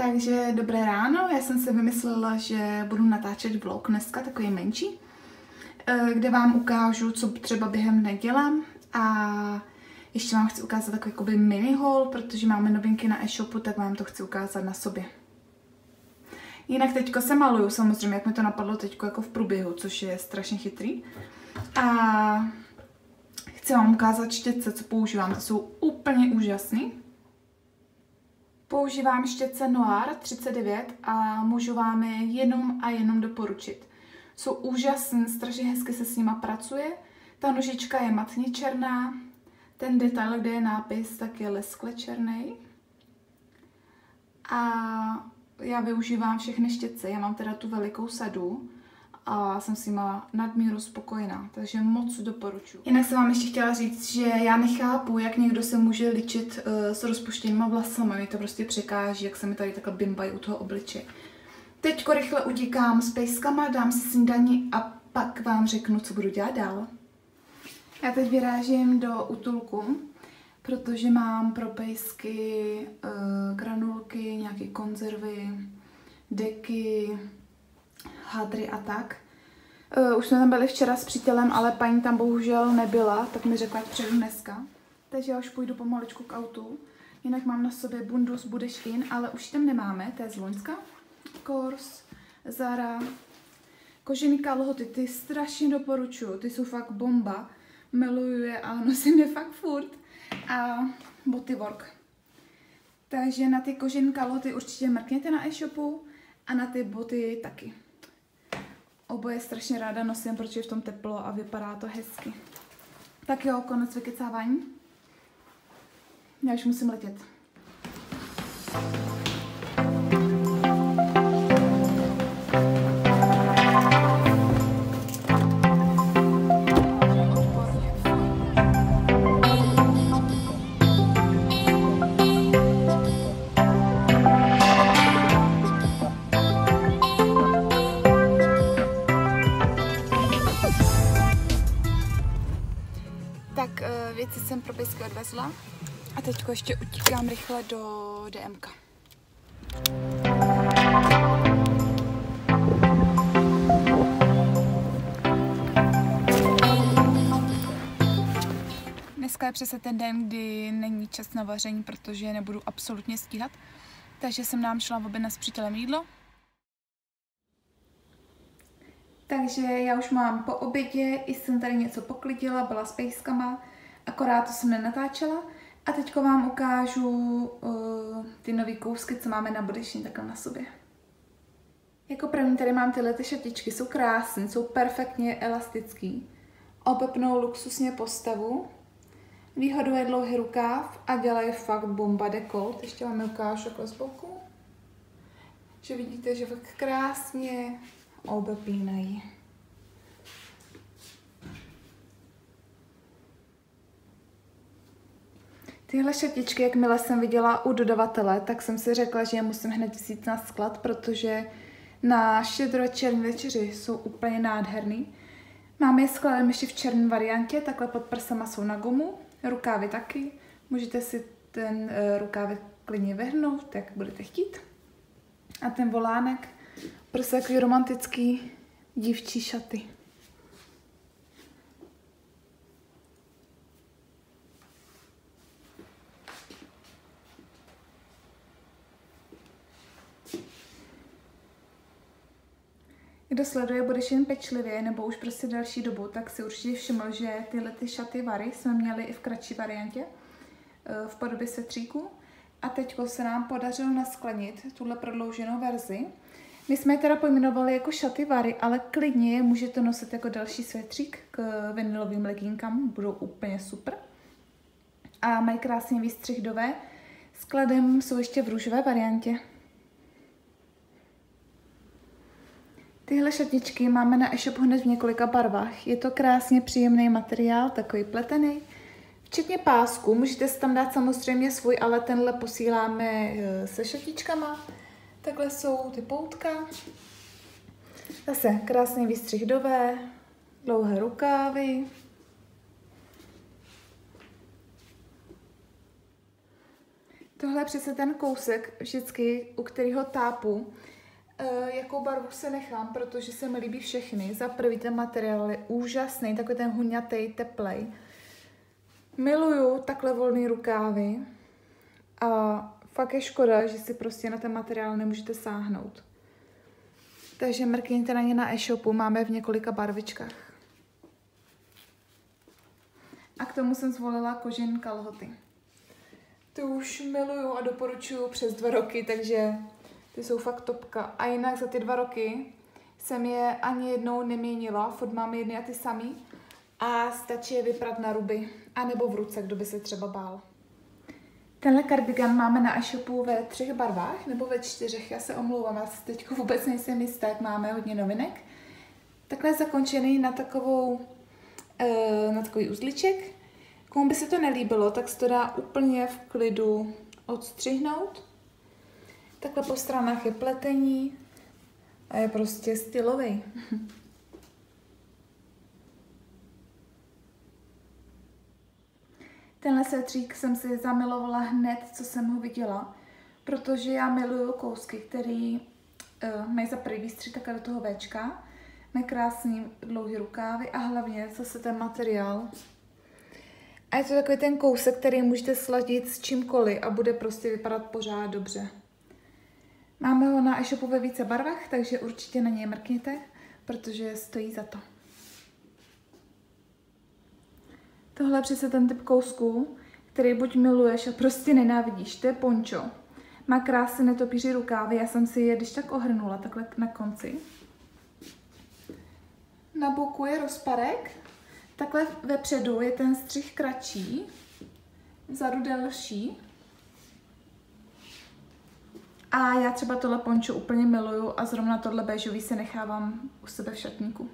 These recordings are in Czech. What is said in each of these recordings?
Takže dobré ráno, já jsem si vymyslela, že budu natáčet vlog dneska, takový menší, kde vám ukážu, co třeba během dne dělám a ještě vám chci ukázat takový jakoby mini haul, protože máme novinky na e-shopu, tak vám to chci ukázat na sobě. Jinak teďko se maluju, samozřejmě, jak mi to napadlo teďko jako v průběhu, což je strašně chytrý. A chci vám ukázat štětce, co používám, to jsou úplně úžasný. Používám štětce Noir 39 a můžu vám je jenom doporučit. Jsou úžasný, strašně hezky se s nima pracuje. Ta nožička je matně černá, ten detail, kde je nápis, tak je leskle černý. A já využívám všechny štětce, já mám teda tu velikou sadu a jsem s nima nadmíru spokojená, takže moc doporučuji. Jinak jsem vám ještě chtěla říct, že já nechápu, jak někdo se může ličit s rozpuštěnýma vlasama, mi to prostě překáží, jak se mi tady takhle bimbají u toho obličeje. Teďko rychle utíkám s pejskama, dám si snídani a pak vám řeknu, co budu dělat dál. Já teď vyrážím do útulku, protože mám pro pejsky granulky, nějaké konzervy, deky, hadry a tak. Už jsme tam byli včera s přítelem, ale paní tam bohužel nebyla, tak mi řekla, ať přijedu dneska. Takže já už půjdu pomaličku k autu. Jinak mám na sobě bundu z Budeš In, ale už tam nemáme, to je z loňska. Kors, Zara, kožený kalhoty, ty strašně doporučuju, ty jsou fakt bomba. Miluju je a nosím je fakt furt. A boty work. Takže na ty kožené kalhoty určitě mrkněte na e-shopu a na ty boty taky. Oboje strašně ráda nosím, protože je v tom teplo a vypadá to hezky. Tak jo, konec vykecávání. Já už musím letět. Tak věci jsem pro pejsky odvezla a teď ještě utíkám rychle do DMka. Dneska je přesně ten den, kdy není čas na vaření, protože nebudu absolutně stíhat, takže jsem nám šla objednat s přítelem jídlo. Takže já už mám po obědě, i jsem tady něco poklidila, byla s pejskama, akorát to jsem nenatáčela. A teďko vám ukážu ty nový kousky, co máme na Budeš In takhle na sobě. Jako první tady mám tyhle ty šatičky, jsou krásné, jsou perfektně elastický. Obepnou luxusně postavu. Výhodou je dlouhý rukáv a dělají fakt bomba dekolt. Ještě vám je ukážu takhle z boku. Že vidíte, že fakt krásně obepínají. Tyhle šatičky, jakmile jsem viděla u dodavatele, tak jsem si řekla, že je musím hned vzít na sklad, protože na štědrovečerní večeři jsou úplně nádherný. Máme je skladem ještě v černé variantě, takhle pod prsama jsou na gumu, rukávy taky. Můžete si ten rukávy klidně vyhrnout, jak budete chtít. A ten volánek, prostě takový romantický dívčí šaty. Kdo sleduje Budeš In pečlivě nebo už prostě další dobu, tak si určitě všiml, že tyhle ty šaty Vary jsme měli i v kratší variantě v podobě svetříku. A teď se nám podařilo nasklenit tuhle prodlouženou verzi. My jsme je teda pojmenovali jako šaty Vary, ale klidně je můžete nosit jako další svetřík k vinilovým legínkám, budou úplně super. A mají krásný výstřih do V. Skladem jsou ještě v růžové variantě. Tyhle šatičky máme na e-shopu hned v několika barvách. Je to krásně příjemný materiál, takový pletený. Včetně pásku, můžete si tam dát samozřejmě svůj, ale tenhle posíláme se šatičkama. Takhle jsou ty poutka. Zase krásný výstřih do V, dlouhé rukávy. Tohle je přesně ten kousek, vždycky, u kterého tápu, jakou barvu se nechám, protože se mi líbí všechny. Za prvý ten materiál je úžasný, takový ten huňatej, teplej. Miluju takhle volný rukávy a fakt je škoda, že si prostě na ten materiál nemůžete sáhnout. Takže mrkněte na ně na e-shopu, máme v několika barvičkách. A k tomu jsem zvolila kožené kalhoty. Ty už miluju a doporučuju přes 2 roky, takže ty jsou fakt topka. A jinak za ty 2 roky jsem je ani jednou neměnila, furt mám jedny a ty samý. A stačí je vyprat na ruby, anebo v ruce, kdo by se třeba bál. Tenhle kardigan máme na e-shopu ve 3 barvách, nebo ve 4, já se omlouvám, já si teď vůbec nejsem jistá, jak máme hodně novinek. Takhle zakončený na takový uzliček. Komu by se to nelíbilo, tak se to dá úplně v klidu odstřihnout. Takhle po stranách je pletení a je prostě stylový. Tenhle svetřík jsem si zamilovala hned, co jsem ho viděla, protože já miluju kousky, který mají za prvý výstřih takhle do toho Včka, mají krásný dlouhý rukávy a hlavně zase ten materiál. A je to takový ten kousek, který můžete sladit s čímkoliv a bude prostě vypadat pořád dobře. Máme ho na e-shopu ve více barvách, takže určitě na něj mrkněte, protože stojí za to. Tohle je přesně ten typ kousků, který buď miluješ a prostě nenávidíš. To je pončo. Má krásné netopíří rukávy, já jsem si je když tak ohrnula takhle na konci. Na boku je rozparek, takhle vepředu je ten střih kratší, vzadu delší. A já třeba tohle pončo úplně miluju a zrovna tohle béžový se nechávám u sebe v šatníku.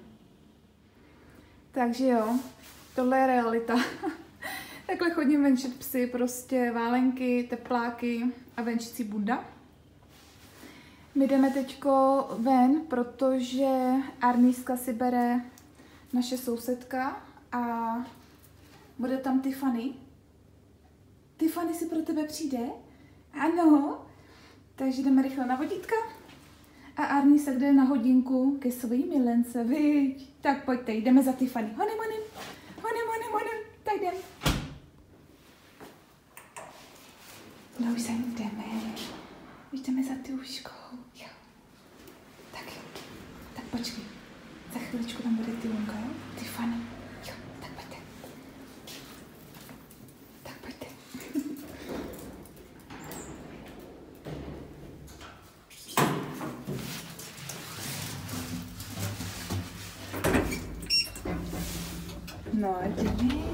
Takže jo, tohle je realita. Takhle chodím venčit psy, prostě válenky, tepláky a venčící bunda. My jdeme teďko ven, protože Arníska si bere naše sousedka a bude tam Tiffany. Tiffany si pro tebe přijde? Ano. Takže jdeme rychle na vodítka. A Arnísa jde na hodinku ke svojí milence, viď? Tak pojďte, jdeme za Tiffany. Honem. Tak jdem. No už za ní jdeme. Už jdeme za Tyuškou. Jo. Tak jo. Tak počkej. Za chviličku tam bude Tyunka, jo? Tiffany. Jo, tak pojďte. Tak pojďte. No, jdeme.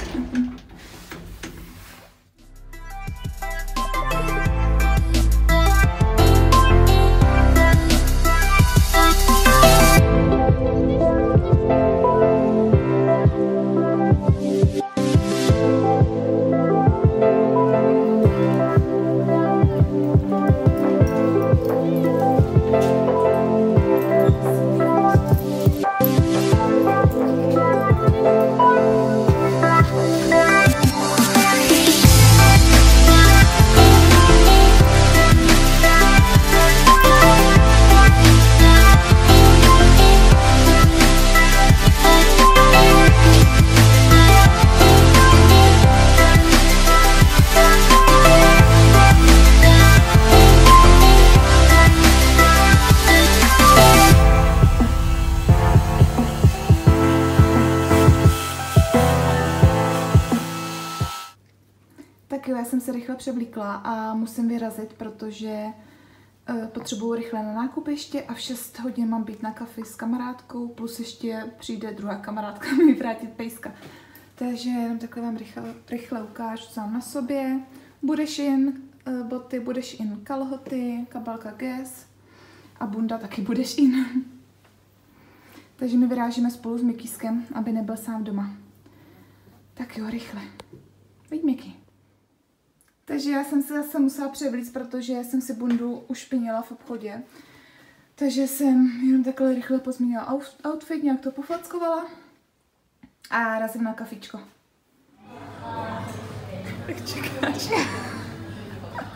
Tak jo, já jsem se rychle převlíkla a musím vyrazit, protože potřebuju rychle na nákup ještě a v 6 hodin mám být na kafi s kamarádkou, plus ještě přijde druhá kamarádka mi vrátit pejska. Takže jenom takhle vám rychle ukážu sám na sobě. Budeš jen boty, budeš jen kalhoty, kabelka Guess a bunda taky budeš jen. Takže my vyrážíme spolu s Mikískem, aby nebyl sám doma. Tak jo, rychle. Pojď, Miky. Takže já jsem se zase musela převlíct, protože jsem si bundu ušpinila v obchodě. Takže jsem jenom takhle rychle pozměnila outfit, nějak to pofackovala a razím na kafičko. Tak čekáš.